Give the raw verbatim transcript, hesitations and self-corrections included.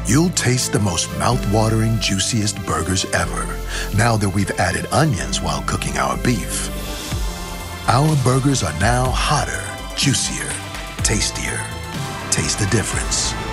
You'll taste the most mouth-watering, juiciest burgers ever, now that we've added onions while cooking our beef. Our burgers are now hotter, juicier, tastier. Taste the difference.